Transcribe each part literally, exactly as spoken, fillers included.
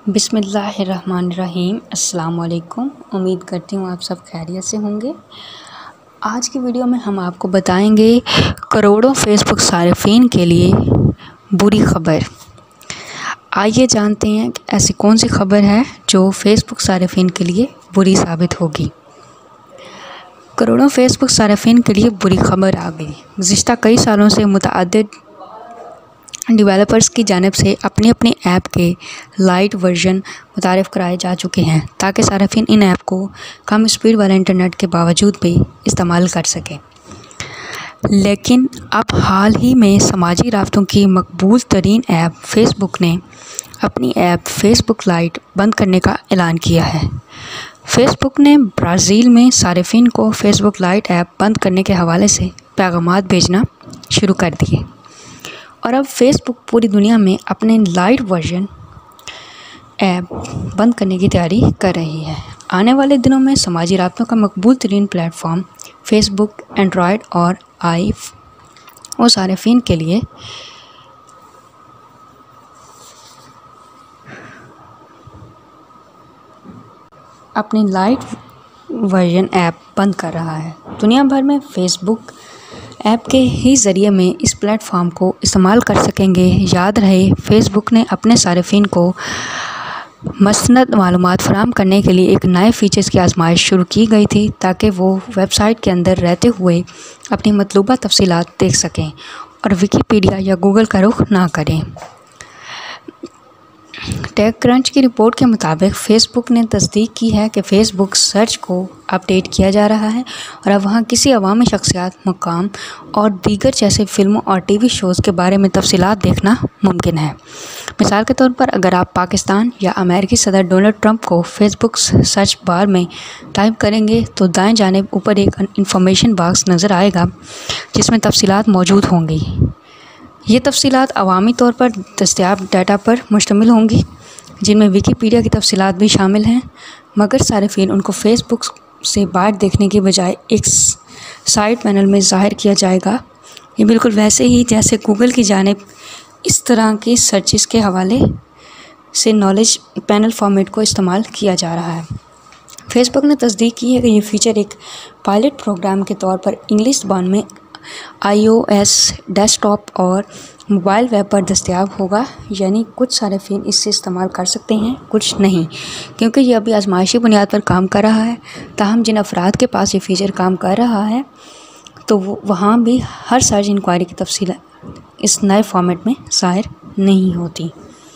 बिस्मिल्लाहिर्रहमानिर्रहीम। अस्सलाम वालेकुम। उम्मीद करती हूँ आप सब खैरियत से होंगे। आज की वीडियो में हम आपको बताएंगे करोड़ों फेसबुक सारिफीन के लिए बुरी खबर। आइए जानते हैं कि ऐसी कौन सी खबर है जो फेसबुक सारिफीन के लिए बुरी साबित होगी। करोड़ों फेसबुक सारिफीन के लिए बुरी खबर आ गई। गुज़िश्ता कई सालों से मुतअद्दिद डेवलपर्स की जानिब से अपनी अपनी ऐप के लाइट वर्जन मुतारिफ़ कराए जा चुके हैं ताकि सारिफीन इन ऐप को कम स्पीड वाले इंटरनेट के बावजूद भी इस्तेमाल कर सकें। लेकिन अब हाल ही में समाजी राब्तों की मकबूल तरीन ऐप फेसबुक ने अपनी ऐप फेसबुक लाइट बंद करने का ऐलान किया है। फेसबुक ने ब्राज़ील में सारिफीन को फेसबुक लाइट ऐप बंद करने के हवाले से पैगामात भेजना शुरू कर दिए और अब फेसबुक पूरी दुनिया में अपने लाइट वर्जन ऐप बंद करने की तैयारी कर रही है। आने वाले दिनों में समाजी राब्तों का मकबूल तरीन प्लेटफॉर्म फेसबुक एंड्रॉयड और आई और सारिफीन के लिए अपनी लाइट वर्जन ऐप बंद कर रहा है। दुनिया भर में फेसबुक ऐप के ही ज़रिए में इस प्लेटफॉर्म को इस्तेमाल कर सकेंगे। याद रहे, फेसबुक ने अपने सारिफीन को मसनद मालूमात फराहम करने के लिए एक नए फ़ीचर्स की आजमाइश शुरू की गई थी ताकि वो वेबसाइट के अंदर रहते हुए अपनी मतलूबा तफसीलात देख सकें और विकीपीडिया या गूगल का रुख ना करें। टेक क्रंच की रिपोर्ट के मुताबिक फ़ेसबुक ने तस्दीक की है कि फ़ेसबुक सर्च को अपडेट किया जा रहा है और अब वहाँ किसी अवामी शख्सियात, मकाम और दीगर जैसे फ़िल्मों और टीवी शोज़ के बारे में तफसीलात देखना मुमकिन है। मिसाल के तौर पर अगर आप पाकिस्तान या अमेरिकी सदर डोनाल्ड ट्रंप को फ़ेसबुक सर्च बार में टाइप करेंगे तो दाएँ जानिब ऊपर एक इंफॉर्मेशन बॉक्स नज़र आएगा जिसमें तफसीलात मौजूद होंगी। ये तफसीलात अवामी तौर पर दस्तयाब डाटा पर मुश्तमिल होंगी जिनमें विकीपीडिया की तफसीलात भी शामिल हैं, मगर सारिफीन उनको फ़ेसबुक से बाहर देखने के बजाय एक साइड पैनल में ज़ाहिर किया जाएगा। ये बिल्कुल वैसे ही जैसे गूगल की जानिब इस तरह की सर्चिस के हवाले से नॉलेज पैनल फॉर्मेट को इस्तेमाल किया जा रहा है। फ़ेसबुक ने तस्दीक की है कि ये फ़ीचर एक पायलट प्रोग्राम के तौर पर इंग्लिश ज़बान में आईओएस डेस्कटॉप और मोबाइल वेब पर दस्तयाब होगा, यानी कुछ सारिफीन इससे इस्तेमाल कर सकते हैं, कुछ नहीं, क्योंकि यह अभी आजमाइशी बुनियाद पर काम कर रहा है। ताहम जिन अफराद के पास ये फ़ीचर काम कर रहा है तो वो वहाँ भी हर सर्च इंक्वायरी की तफसील इस नए फॉर्मेट में ज़ाहिर नहीं होती।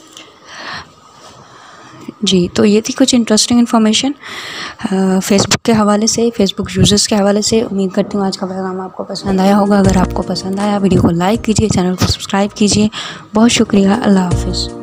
जी, तो ये थी कुछ इंटरेस्टिंग इन्फॉर्मेशन फ़ेसबुक के हवाले से, फ़ेसबुक यूज़र्स के हवाले से। उम्मीद करती हूँ आज का पैगाम आपको पसंद आया होगा। अगर आपको पसंद आया वीडियो को लाइक कीजिए, चैनल को सब्सक्राइब कीजिए। बहुत शुक्रिया। अल्लाह हाफ़िज़।